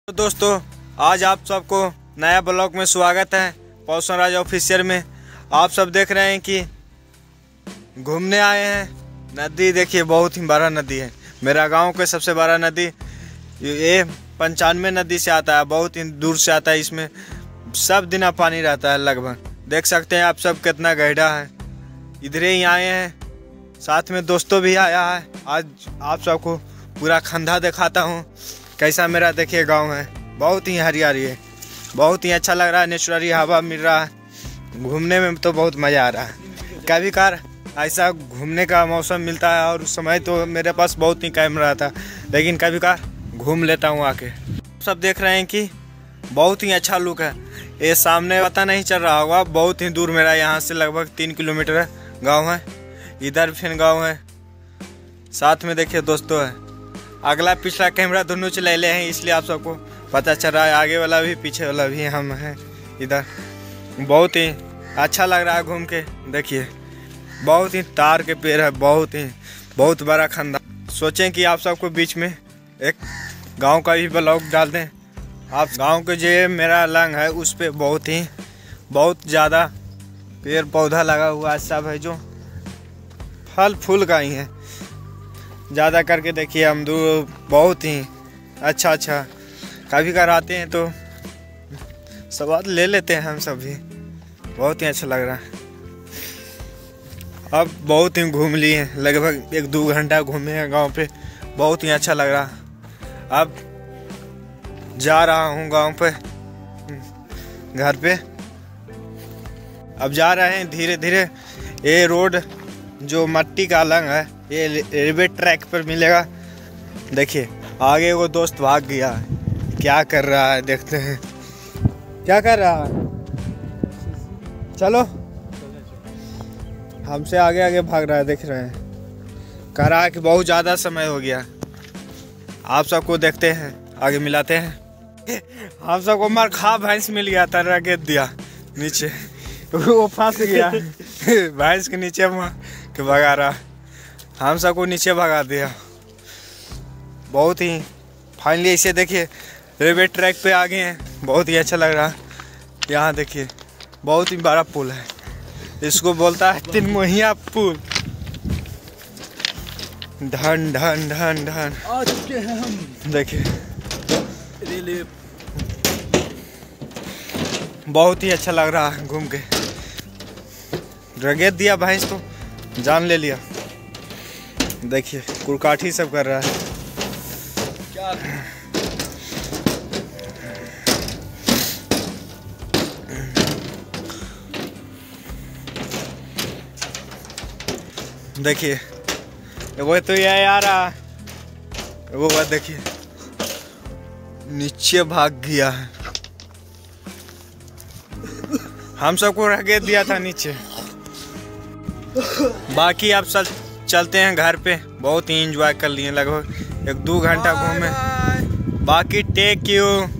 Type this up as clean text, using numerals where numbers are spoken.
तो दोस्तों आज आप सबको नया ब्लॉग में स्वागत है पौसन राज ऑफिशियल में। आप सब देख रहे हैं कि घूमने आए हैं। नदी देखिए बहुत ही बड़ा नदी है। मेरा गांव का सबसे बड़ा नदी ये 95 नदी से आता है, बहुत ही दूर से आता है। इसमें सब दिन पानी रहता है लगभग। देख सकते हैं आप सब कितना गहरा है। इधर ही आए हैं, साथ में दोस्तों भी आया है। आज आप सबको पूरा खंधा दिखाता हूँ कैसा मेरा देखिए गांव है। बहुत ही हरियाली है, बहुत ही अच्छा लग रहा है। नेचुरली हवा मिल रहा है, घूमने में तो बहुत मज़ा आ रहा है। कभी कभार ऐसा घूमने का मौसम मिलता है और उस समय तो मेरे पास बहुत ही कैमरा था, लेकिन कभी कभार घूम लेता हूँ आके। सब देख रहे हैं कि बहुत ही अच्छा लुक है। ये सामने पता नहीं चल रहा होगा, बहुत ही दूर मेरा यहाँ से लगभग 3 किलोमीटर गाँव है। इधर फिर गाँव है, साथ में देखिए दोस्तों है। अगला पिछला कैमरा दोनों चला ले हैं, इसलिए आप सबको पता चल रहा है। आगे वाला भी पीछे वाला भी हम हैं। इधर बहुत ही अच्छा लग रहा है घूम के। देखिए बहुत ही तार के पेड़ है, बहुत बड़ा खंदा। सोचें कि आप सबको बीच में एक गांव का भी ब्लॉग डाल दें। आप गांव के जो मेरा लंग है उस पर बहुत ज़्यादा पेड़ पौधा लगा हुआ है, सब है जो फल फूल का ही है। ज़्यादा करके देखिए अमरूद बहुत ही अच्छा कभी कभार आते हैं तो स्वाद ले लेते हैं हम सभी। बहुत ही अच्छा लग रहा है। अब बहुत ही घूम लिए, लगभग 1-2 घंटा घूमे हैं गांव पे। बहुत ही अच्छा लग रहा। अब जा रहा हूं गांव पे, घर पे। अब जा रहे हैं धीरे धीरे। ये रोड जो मट्टी का लंग है ये रेलवे ट्रैक पर मिलेगा। देखिए आगे वो दोस्त भाग गया है, क्या कर रहा है देखते हैं। क्या कर रहा है? चलो, हमसे आगे आगे भाग रहा है, देख रहे हैं। कह रहा है कि बहुत ज़्यादा समय हो गया। आप सबको देखते हैं, आगे मिलाते हैं। हम सबको मार खा भैंस मिल गया था, रगेत दिया नीचे, वो फंस गया भैंस के नीचे के भगा रहा। हम सबको नीचे भगा दिया। बहुत ही फाइनली इसे देखिए रेलवे ट्रैक पे आ गए हैं। बहुत ही अच्छा लग रहा है। यहाँ देखिए बहुत ही बड़ा पुल है, इसको बोलता है 3 मोहिया पुल। ढन ढन ढन ढन आ चुके हैं हम। देखिए रेलवे बहुत ही अच्छा लग रहा है घूम के। रगेत दिया भैंस तो जान ले लिया। देखिए कुरकाठी सब कर रहा है। क्या देखिए वो तो ये आ रहा, वो बात देखिए नीचे भाग गया है। हम सबको रगेत दिया था नीचे। बाकी अब सब चलते हैं घर पे। बहुत ही एंजॉय कर लिए, लगभग 1-2 घंटा घूमे। बाकी टेक यू।